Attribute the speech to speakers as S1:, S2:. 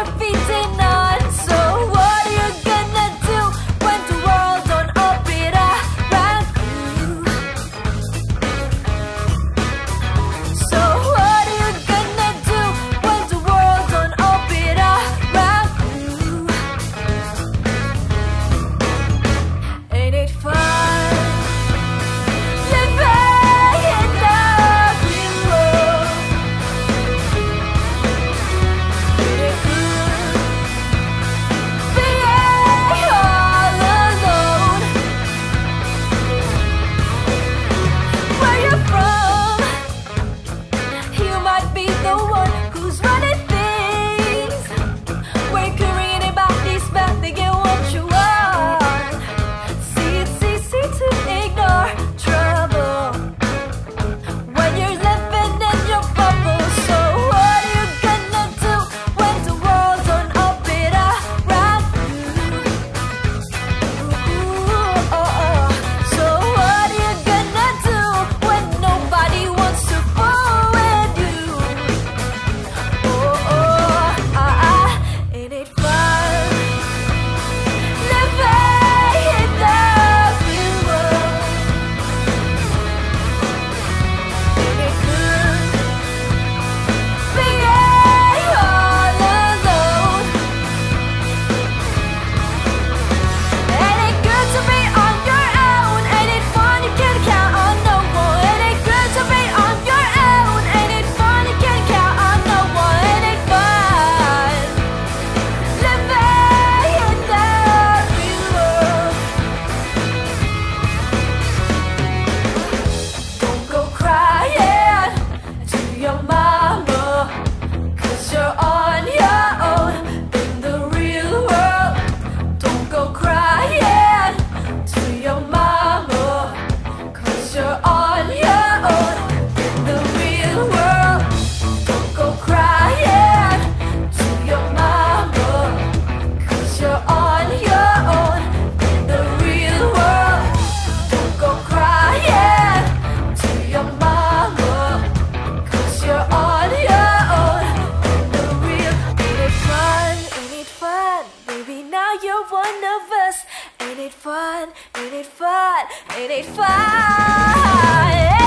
S1: defeating none. So what are you gonna do when the world don't orbit around you? So what are you gonna do when the world don't orbit around you? Ain't it fun? Be the one who's running things. We're caring about this path, they get what you want. See, it's easy to ignore trouble when you're living in your bubble. So what are you gonna do when the world don't orbit around you? Ooh, oh, oh. So what are you gonna do when nobody wants to fool with you? Ain't it fun living in the real world? Ain't it good being all alone? Ain't it good to be on your own? Ain't it fun you can't count on no one? Ain't it good to be on your own? Ain't it fun you can't count on no one? Ain't it fun? Your mama, 'cause you're on your own in the real world. Don't go crying to your mama, 'cause you're on your own in the real world. Don't go crying to your mama, 'cause you're on your own in the real world. Don't go crying to your mama, you're on your own in the real. Ain't it fun? Ain't it fun? Baby, now you're one of us. Ain't it fun? Ain't it fun? Ain't it fun?